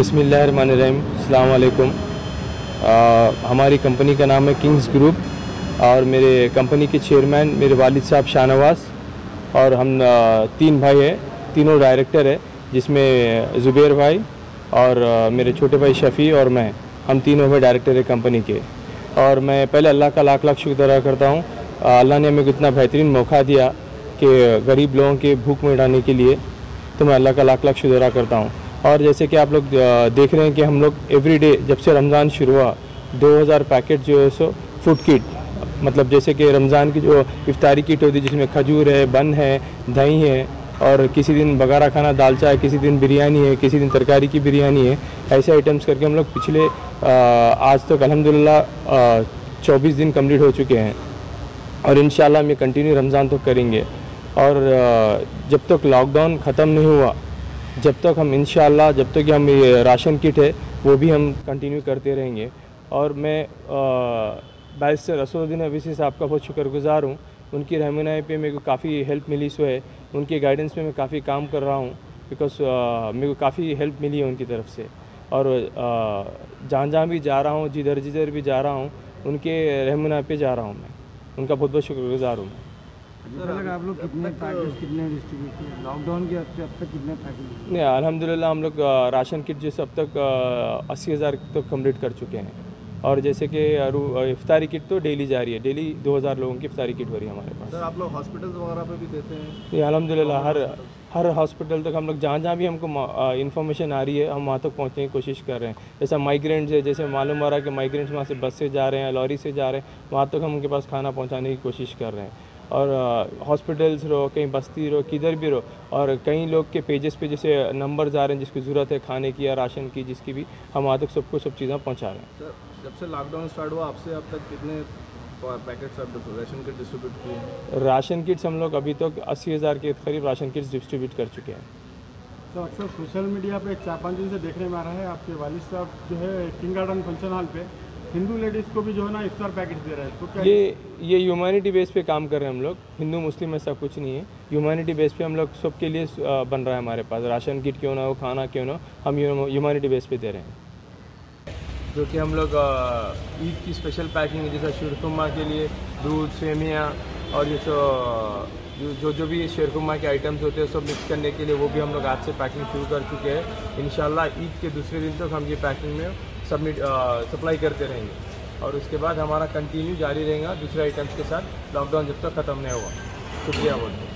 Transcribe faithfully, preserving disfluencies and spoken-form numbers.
बिस्मिल्लाहिर्रहमानिर्रहीम, अस्सलाम वालेकुम। हमारी कंपनी का नाम है किंग्स ग्रुप और मेरे कंपनी के चेयरमैन मेरे वालिद साहब शाहनवाज और हम आ, तीन भाई हैं, तीनों डायरेक्टर हैं, जिसमें ज़ुबैर भाई और आ, मेरे छोटे भाई शफ़ी और मैं, हम तीनों भाई डायरेक्टर हैं कंपनी के। और मैं पहले अल्लाह का लाख लाख शुक्र अदा करता हूँ। अल्लाह ने हमें इतना बेहतरीन मौका दिया कि गरीब लोगों के भूख मिटाने के लिए, तो मैं अल्लाह का लाख लाख शुक्र अदा करता हूँ। और जैसे कि आप लोग देख रहे हैं कि हम लोग एवरीडे जब से रमज़ान शुरू हुआ दो हज़ार पैकेट जो है सो फूड किट, मतलब जैसे कि रमज़ान की जो इफ्तारी किट होती है जिसमें खजूर है, बन है, दही है और किसी दिन बगारा खाना दाल चाय, किसी दिन बिरयानी है, किसी दिन तरकारी की बिरयानी है, ऐसे आइटम्स करके हम लोग पिछले आज तक अल्हम्दुलिल्लाह चौबीस दिन कंप्लीट हो चुके हैं और इंशाल्लाह हम ये कंटिन्यू रमज़ान तक करेंगे। और जब तक लॉकडाउन ख़त्म नहीं हुआ, जब तक हम इंशाल्लाह जब तक हम ये राशन किट है वो भी हम कंटिन्यू करते रहेंगे। और मैं बैरिस्टर असदुद्दीन अवीसी साहब का बहुत शुक्रगुज़ार हूँ। उनकी रहनुमाई पे मेरे को काफ़ी हेल्प मिली सो है, उनके गाइडेंस पे मैं काफ़ी काम कर रहा हूँ, बिकॉज मेरे को काफ़ी हेल्प मिली है उनकी तरफ से। और जहाँ जहाँ भी जा रहा हूँ, जिधर जिधर भी जा रहा हूँ, उनके रहनुमाई पे जा रहा हूँ मैं, उनका बहुत बहुत शुक्रगुज़ार हूँ मैं। सर, आप लोग कितने पैकेज कितने डिस्ट्रीब्यूट किए लॉकडाउन के अब तक, कितने पैकेज? नहीं, अल्हम्दुलिल्लाह हम लोग राशन किट जैसे अब तक अस्सी हज़ार तक कंप्लीट कर चुके हैं। और जैसे कि इफ्तारी किट तो डेली जा रही है, डेली दो हज़ार लोगों की इफ्तारी किट हो रही है हमारे पास। सर, आप लोग हॉस्पिटल्स वगैरह पे भी देते हैं? नहीं, अल्हम्दुलिल्लाह हर हर हॉस्पिटल तक हम लोग जहाँ जहाँ भी हमको इन्फॉर्मेशन आ रही है हम वहाँ तक पहुँचने की कोशिश कर रहे हैं। जैसा माइग्रेंट्स है, जैसे मालूम हो रहा है कि माइग्रेंट्स वहाँ से बस से जा रहे हैं, लॉरी से जा रहे हैं, वहाँ तक हम उनके पास खाना पहुँचाने की कोशिश कर रहे हैं। और हॉस्पिटल्स रहो, कहीं बस्ती रहो, किधर भी रहो, और कई लोग के पेजेस पे जैसे नंबर्स आ रहे हैं जिसकी ज़रूरत है खाने की या राशन की, जिसकी भी, हम वहाँ तक सबको सब चीज़ें पहुँचा रहे हैं। सर, जब से लॉकडाउन स्टार्ट हुआ आपसे अब तक कितने पैकेट्स राशन किट डिस्ट्रीब्यूट किए? राशन किट्स हम लोग अभी तक अस्सी हज़ार के करीब राशन किट्स डिस्ट्रीब्यूट कर चुके हैं। तो अक्सर सोशल मीडिया पे चार पाँच दिन से देखने में आ रहा है आपके वालिद साहब जो है किंग गार्डन फंक्शन हॉल पे हिंदू लेडीज़ को भी जो है ना इफ्तार पैकेट दे रहे हैं, तो क्या ये ये ह्यूमैनिटी बेस पे काम कर रहे हैं हम लोग। हिंदू मुस्लिम ऐसा कुछ नहीं है, ह्यूमैनिटी बेस पे हम लोग सबके लिए बन रहा है हमारे पास। राशन किट क्यों ना हो, खाना क्यों ना हो, हम ह्यूमैनिटी बेस पे दे रहे हैं। जो कि हम लोग ईद की स्पेशल पैकिंग है, जैसा शीरकुरमा के लिए दूध, सेमिया और ये सो जो जो भी शीरकुरमा के आइटम्स होते हैं सब मिक्स करने के लिए वो भी हम लोग आज से पैकिंग शुरू कर चुके हैं। इंशाल्लाह ईद के दूसरे दिन तक हम ये पैकिंग में सबमिट सप्लाई करते रहेंगे और उसके बाद हमारा कंटिन्यू जारी रहेगा दूसरे आइटम्स के साथ, लॉकडाउन जब तक ख़त्म नहीं होगा। शुक्रिया बहुत।